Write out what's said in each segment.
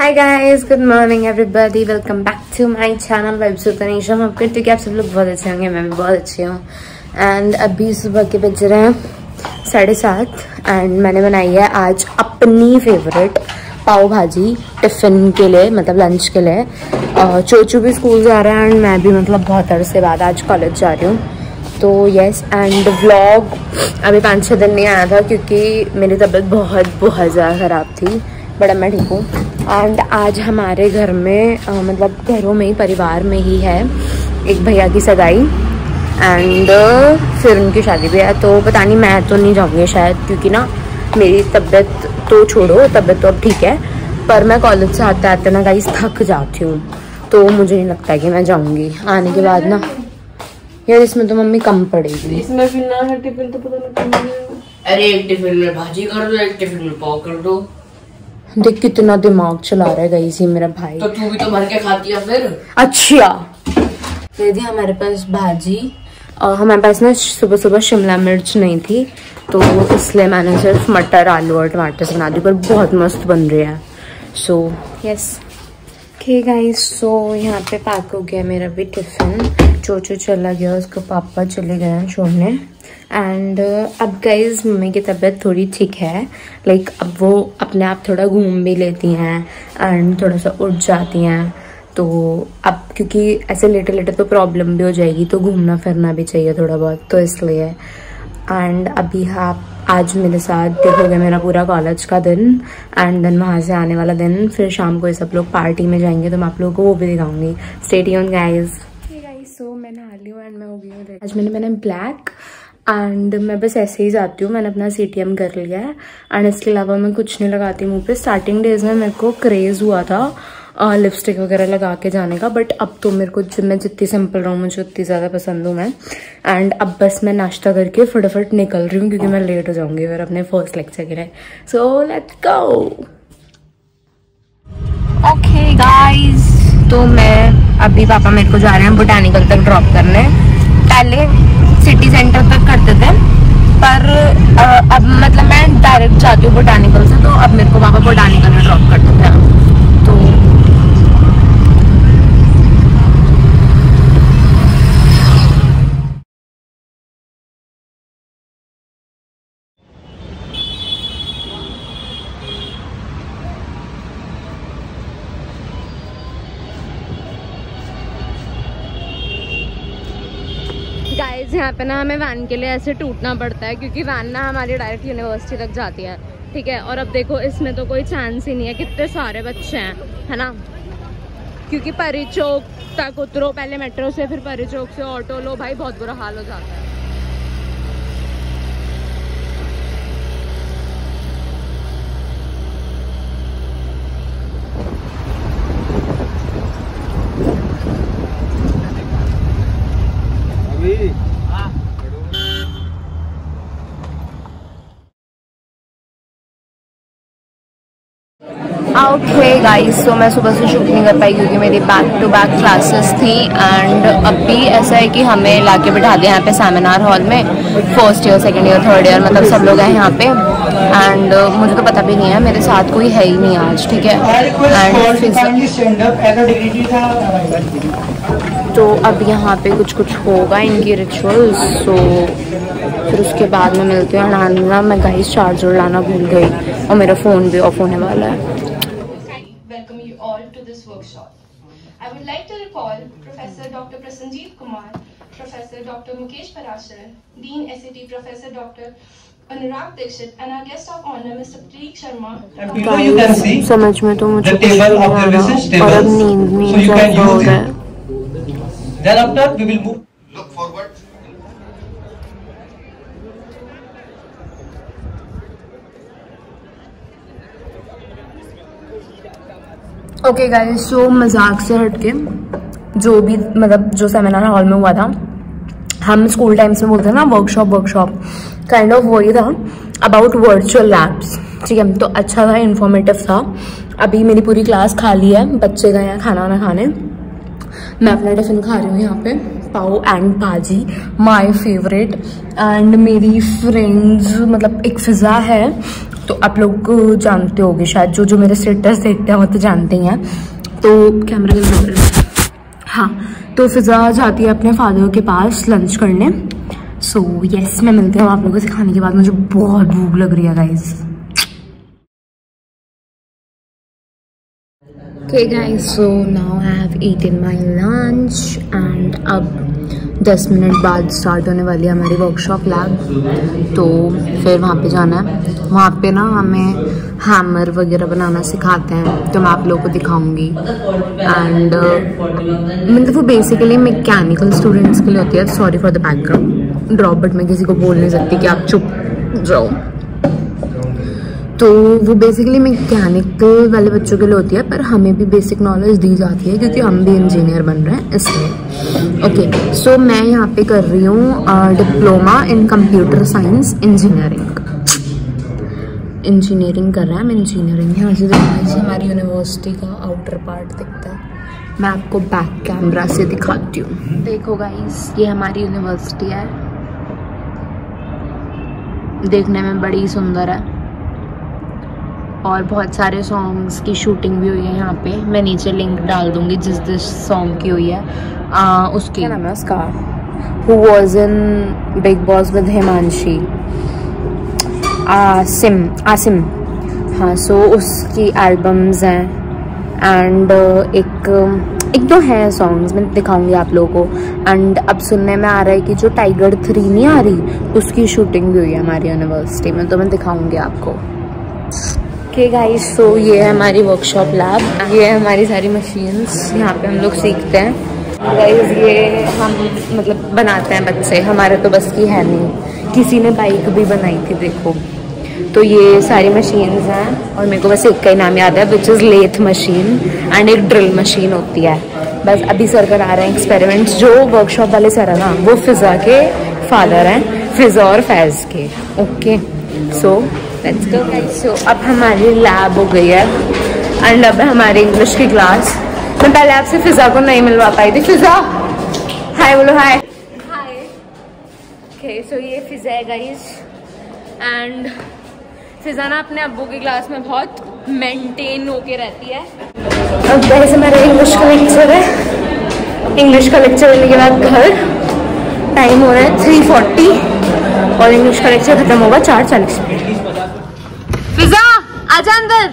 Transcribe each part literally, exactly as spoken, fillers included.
Hi guys, good morning everybody, welcome back to my channel vibes with Tanisha. हम करते हैं कि आप सब लोग बहुत अच्छे होंगे, मैं भी बहुत अच्छी हूँ। एंड अभी सुबह के बज रहे हैं साढ़े सात एंड मैंने बनाई है आज अपनी फेवरेट पाव भाजी टिफ़िन के लिए, मतलब लंच के लिए। चोचू भी स्कूल जा रहा है एंड मैं भी मतलब बहुत अरसे बाद आज कॉलेज जा रही हूँ। तो यस, एंड व्लॉग अभी पाँच छः दिन नहीं आया था क्योंकि मेरी तबीयत बहुत बहुत ज़्यादा ख़राब थी, बट अब मैं ठीक हूँ। एंड आज हमारे घर में आ, मतलब घरों में ही, परिवार में ही है एक भैया की सगाई एंड फिर उनकी शादी भी है। तो पता नहीं, मैं तो नहीं जाऊँगी शायद, क्योंकि ना मेरी तबीयत तो छोड़ो, तबीयत तो अब ठीक है, पर मैं कॉलेज से आते आते ना गाइस थक जाती हूँ, तो मुझे नहीं लगता कि मैं जाऊँगी। आने के बाद ना यार इसमें तो मम्मी कम पड़ेगी, इसमें फिर ना है टिफिन तो पता नहीं। अरे एक टिफिन में भाजी कर दो, एक टिफिन में पाव कर दो। देख कितना दिमाग चला रहा है गाइस ये मेरा भाई। तो तू भी तो भर के खाती है फिर। अच्छा दीदी, हमारे पास भाजी और हमारे पास ना सुबह सुबह शिमला मिर्च नहीं थी, तो इसलिए मैंने सिर्फ मटर, आलू और टमाटर से बना दी, पर बहुत मस्त बन रही है। So yes okay guys, so यहाँ पे पैक हो गया मेरा भी टिफिन। चोचू चला गया, उसको पापा चले गए हैं छोड़ने। एंड uh, अब गाइज मम्मी की तबीयत थोड़ी ठीक है, लाइक like, अब वो अपने आप थोड़ा घूम भी लेती हैं एंड थोड़ा सा उठ जाती हैं। तो अब क्योंकि ऐसे लेटे लेटे तो प्रॉब्लम भी हो जाएगी, तो घूमना फिरना भी चाहिए थोड़ा बहुत, तो इसलिए। एंड अभी आप आज मेरे साथ देखोगे मेरा पूरा कॉलेज का दिन एंड देन वहाँ से आने वाला दिन, फिर शाम को ये सब लोग पार्टी में जाएंगे, तो मैं आप लोगों को वो भी दिखाऊंगी। Stay tuned guys. सो मैं नहा ली हूँ एंड मैं हो गई हूँ। आज मैंने मैंने ब्लैक एंड मैं बस ऐसे ही जाती हूँ, मैंने अपना सी टी एम कर लिया है एंड इसके अलावा मैं कुछ नहीं लगाती मुँह पे। स्टार्टिंग डेज में मेरे को क्रेज़ हुआ था लिपस्टिक वगैरह लगा के जाने का, बट अब तो मेरे को मैं जितनी सिंपल रहूँ मुझे उतनी ज़्यादा पसंद हूँ मैं। एंड अब बस मैं नाश्ता करके फटाफट निकल रही हूँ क्योंकि मैं लेट हो जाऊँगी फिर अपने फर्स्ट लेक्चर के लिए। So let's go. Okay guys, तो मैं अभी पापा मेरे को जा रहे हैं बोटानिकल तक ड्रॉप करने। पहले सिटी सेंटर तक करते थे, पर आ, अब मतलब मैं डायरेक्ट जाती हूँ बोटानिकल से, तो अब मेरे को पापा बोटानिकल में ड्रॉप कर देते हैं। तो गाइस यहाँ पे ना हमें वैन के लिए ऐसे टूटना पड़ता है, क्योंकि वैन ना हमारी डायरेक्ट यूनिवर्सिटी तक जाती है, ठीक है। और अब देखो इसमें तो कोई चांस ही नहीं है, कितने सारे बच्चे हैं, है ना। क्योंकि परी चौक तक उतरो पहले मेट्रो से, फिर परी चौक से ऑटो लो, भाई बहुत बुरा हाल हो जाता है। ओके गाइस, तो मैं सुबह से शूट नहीं कर पाई क्योंकि मेरी बैक टू बैक क्लासेस थी। एंड अब भी ऐसा है कि हमें लाके बिठा दिया यहाँ पे सेमिनार हॉल में, first year, second year, third year, मतलब सब लोग हैं यहाँ पे। एंड uh, मुझे तो पता भी नहीं है, मेरे साथ कोई है ही नहीं आज, ठीक है। एंड तो अब यहाँ पे कुछ कुछ होगा इनकी रिचुअल्स, तो फिर उसके बाद में मिलती हूँ। ना मैं गाइस चार्जर लाना भूल गई और मेरा फ़ोन भी ऑफ होने वाला है। Welcome you all to this workshop. I would like to recall Professor Doctor Prasanjeet Kumar, Professor Doctor Mukesh Parashar, Dean S A T Professor Doctor Anurag Dixit, and our guest of honor Mister Pratik Sharma. And below you can see समझ में तो मुझे the table of your research और अब tables, नींद so नींद you can हो use रहा it. है। Then after we will move. Look forward. Okay guys, so मजाक से हटके जो भी मतलब जो सेमिनार हॉल में हुआ था, हम स्कूल टाइम्स में बोलते हैं ना वर्कशॉप वर्कशॉप काइंड ऑफ वही था, अबाउट वर्चुअल लैब्स, ठीक है। तो अच्छा था, इन्फॉर्मेटिव था। अभी मेरी पूरी क्लास खाली है, बच्चे गए हैं खाना वाना खाने, मैं अपना टिफिन खा रही हूँ यहाँ पे, pav and bhaji, my favourite. And मेरी फ्रेंड्स मतलब एक फिजा है, तो आप लोग जानते होंगे शायद, जो जो मेरे स्टेटस देखते हैं वो तो जानते ही हैं। तो कैमरा के हाँ, तो फिजा जाती है अपने फादर के पास लंच करने। सो so, यस yes, मैं मिलती हूँ आप लोगों से खाने के बाद। मुझे बहुत भूख लग रही है guys. Okay guys, so now I have eaten my lunch and अब दस मिनट बाद स्टार्ट होने वाली है हमारी वर्कशॉप लैब। तो फिर वहाँ पे जाना है। वहाँ पे ना हमें हैमर वगैरह बनाना सिखाते हैं, तो मैं आप लोगों को दिखाऊंगी। एंड uh, मतलब वो बेसिकली मैकेनिकल स्टूडेंट्स के लिए होती है। Sorry for the background drop, but मैं किसी को बोल नहीं सकती कि आप चुप जाओ। तो वो बेसिकली मैकेनिकल वाले बच्चों के लिए होती है, पर हमें भी बेसिक नॉलेज दी जाती है क्योंकि हम भी इंजीनियर बन रहे हैं इसलिए। ओके, सो मैं यहाँ पे कर रही हूँ diploma in computer science engineering. Engineering कर रहा है, मैं इंजीनियरिंग यहाँ से देखना से हमारी यूनिवर्सिटी का आउटर पार्ट दिखता है। मैं आपको बैक कैमरा से दिखाती हूँ। देखो गाइस, ये हमारी यूनिवर्सिटी है, देखने में बड़ी सुंदर है और बहुत सारे सॉन्ग्स की शूटिंग भी हुई है यहाँ पे। मैं नीचे लिंक डाल दूंगी जिस जिस सॉन्ग की हुई है आ, उसकी। क्या नाम है उसका? Who was in Bigg Boss with Himanshi? Asim Asim हाँ, सो so उसकी एल्बम्स हैं एंड एक एक दो हैं सॉन्ग्स, मैं दिखाऊंगी आप लोगों को। एंड अब सुनने में आ रहा है कि जो टाइगर थ्री नहीं आ रही, उसकी शूटिंग भी हुई है हमारी यूनिवर्सिटी में, तो मैं दिखाऊंगी आपको। ओके गाइस, सो ये है हमारी वर्कशॉप लैब, ये है हमारी सारी मशीन्स, यहाँ पे हम लोग सीखते हैं। गाइस ये हम मतलब बनाते हैं बच्चे, हमारे तो बस की है नहीं। किसी ने बाइक भी बनाई थी देखो। तो ये सारी मशीन्स हैं और मेरे को बस एक का ही नाम याद है, which is lathe machine and एक ड्रिल मशीन होती है। बस अभी सर करा रहे हैं एक्सपेरिमेंट्स। जो वर्कशॉप वाले सर है ना, वो फिजा के फादर हैं, फिजा और फैज़ के। Okay, so let's go guys. So अब हमारी लैब हो गई है एंड अब हमारी इंग्लिश की क्लास। मैं पहले आपसे फिजा को नहीं मिलवा पाई थी। फिजा हाय बोलो। हाय हाय। ओके, सो ये फिजा है गाइस एंड फिजा ना अपने अब्बू की क्लास में बहुत मेंटेन होके रहती है। अब वैसे मेरा इंग्लिश का लेक्चर है, इंग्लिश का लेक्चर लेने के बाद घर, टाइम हो रहा है थ्री फोर्टी और इंग्लिश का लेक्चर खत्म होगा चार चालीस में। फिजा आजा अंदर।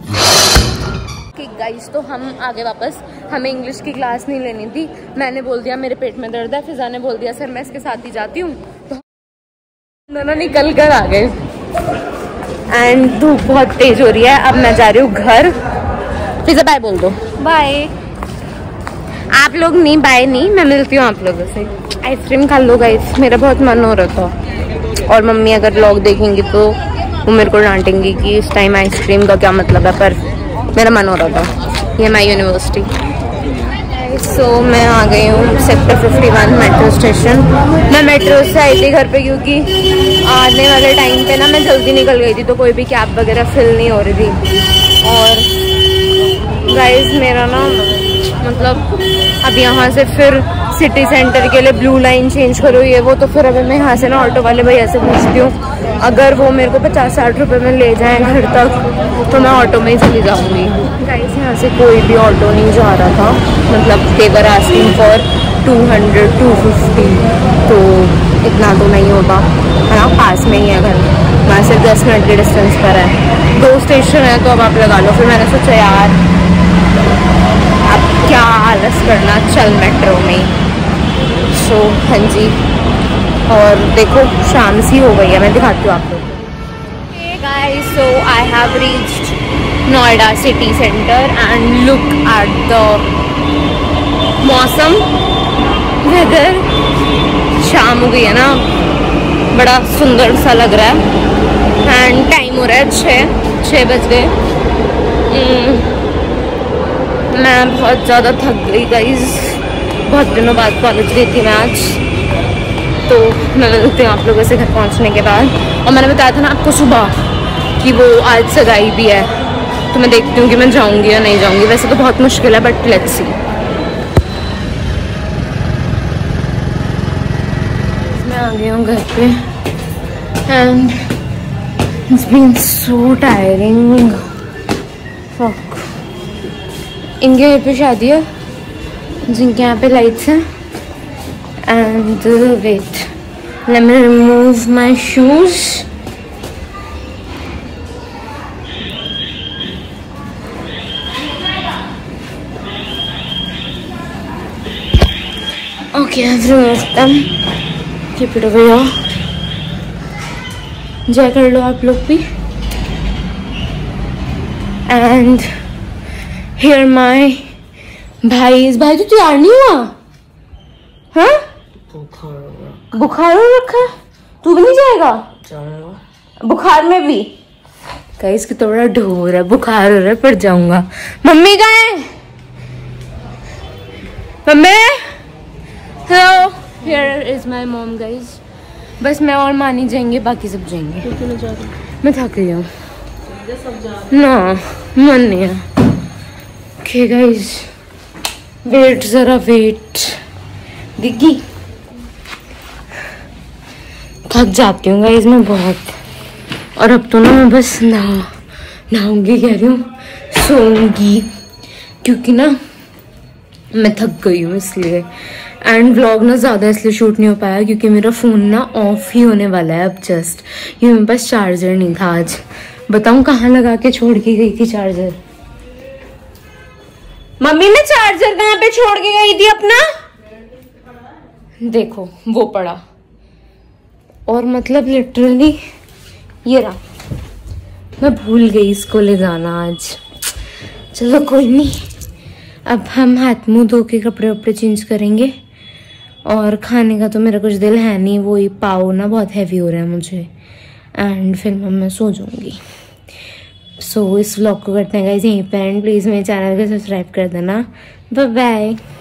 गाइस, तो हम आगे वापस, हमें इंग्लिश की क्लास नहीं लेनी थी। मैंने बोल दिया मेरे पेट में दर्द है, फिजा ने बोल दिया सर मैं इसके साथ ही जाती हूँ, तो दोनों निकल कर आ गए। एंड धूप बहुत तेज हो रही है। अब मैं जा रही हूँ घर। फिजा बाय बोल दो। बाय। आप लोग नहीं, बाय नहीं, मैं मिलती हूँ आप लोगों से। आइसक्रीम खा लो गाइस, मेरा बहुत मन हो रहा था। और मम्मी अगर व्लॉग देखेंगी तो वो मेरे को डांटेंगी कि इस टाइम आइसक्रीम का क्या मतलब है, पर मेरा मन हो रहा था। ये माई यूनिवर्सिटी। सो so, मैं आ गई हूँ sector fifty one metro station. मैं मेट्रो से आई थी घर पे क्योंकि आने वाले टाइम पे ना मैं जल्दी निकल गई थी, तो कोई भी कैब वगैरह फिल नहीं हो रही थी। और गाइस मेरा ना मतलब अब यहाँ से फिर सिटी सेंटर के लिए ब्लू लाइन चेंज करो ये वो, तो फिर अभी मैं यहाँ से ना ऑटो वाले भैया से पूछती हूँ, अगर वो मेरे को पचास साठ रुपये में ले जाएं घर तक तो मैं ऑटो में ही चली जाऊँगी। गाइस यहाँ से कोई भी ऑटो नहीं जा रहा था, मतलब they were asking for two hundred two fifty, तो इतना तो नहीं होगा, है ना, पास में ही है घर, वहाँ से दस मिनट के डिस्टेंस पर है। दो स्टेशन है तो अब आप लगा लो। फिर मैंने सोचा यार अब क्या आलस करना, चल मेट्रो में। सो so, हाँ जी, और देखो शाम सी हो गई है, मैं दिखाती हूँ आप लोग। Hey guys, so I have reached Noida city center and look at the मौसम, वेदर। शाम हो गई है ना, बड़ा सुंदर सा लग रहा है एंड टाइम हो रहा है छः छः बज गए। मैं बहुत ज़्यादा थक गई गाइस, बहुत दिनों बाद कॉलेज गई थी मैं आज। तो मैं मिलती हूँ आप लोगों से घर पहुँचने के बाद। और मैंने बताया था ना आपको सुबह कि वो आज सगाई भी है, तो मैं देखती हूँ कि मैं जाऊँगी या नहीं जाऊँगी। वैसे तो बहुत मुश्किल है, बट लेट्स सी। गई हूँ घर पे and it's been so tiring. Fuck. इनके घर पे शादी है जिनके यहाँ पे लाइट्स हैं and wait let me remove my shoes. Okay, I've removed them. Keep it over here. जय कर लो आप लोग भी. And here my भाई भाई तो तैयार नहीं हुआ? हाँ? बुखार बुखार हो रखा है? तू भी नहीं जाएगा? जाऊंगा. बुखार में भी? गाइस की तो बड़ा ढोर है, बुखार हो रहा है पर जाऊंगा. मम्मी कहाँ है? Mummy? Hello, here is my mom guys. बस मैं और माँ नहीं जाएंगे, बाकी सब जाएंगे. क्यों नहीं जा रही? मैं थक गई हूँ. ना मन नहीं है. Okay guys, वेट जरा वेट. दिग्गी थक जाती हूँ गाइस मैं बहुत. और अब तो ना मैं बस नहा नहाऊंगी कह रही हूँ, सोऊंगी क्योंकि ना मैं थक गई हूँ इसलिए. एंड व्लॉग ना ज़्यादा इसलिए शूट नहीं हो पाया क्योंकि मेरा फ़ोन ना ऑफ ही होने वाला है अब जस्ट. ये मेरे पास चार्जर नहीं था आज. बताऊँ कहाँ लगा के छोड़ के गई थी चार्जर? मम्मी मैं चार्जर कहाँ पे छोड़ के गई थी अपना? देखो वो पड़ा. और मतलब लिटरली ये रहा. मैं भूल गई इसको ले जाना आज. चलो कोई नहीं, अब हम हाथ मुंह धो के कपड़े वपड़े चेंज करेंगे. और खाने का तो मेरा कुछ दिल है नहीं, वही पाव ना बहुत हैवी हो रहा है मुझे. एंड फिर मैं सो जाऊंगी. सो so, इस व्लॉग को करते हैं गाइस यहीं पे एंड. प्लीज़ मेरे चैनल को सब्सक्राइब कर देना. Bye bye.